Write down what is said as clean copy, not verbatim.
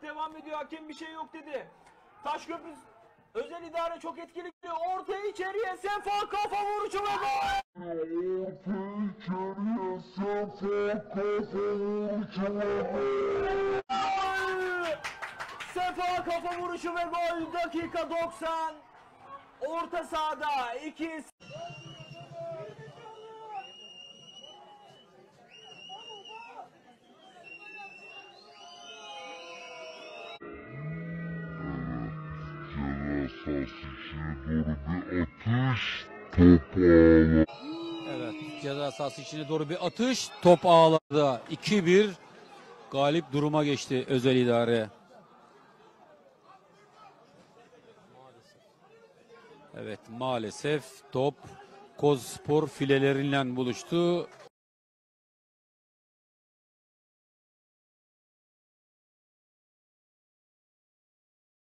Atak devam ediyor. Hakem bir şey yok dedi. Taşköprü özel idare çok etkili gidiyor. Ortaya içeriye Sefa kafa vuruşu ve gol. Sefa kafa vuruşu ve gol. Dakika 90. Orta sahada 2. Evet, ceza sahası içine doğru bir atış, top ağlarda 2-1 galip duruma geçti özel idare. Evet, maalesef top Kozspor fileleriyle buluştu.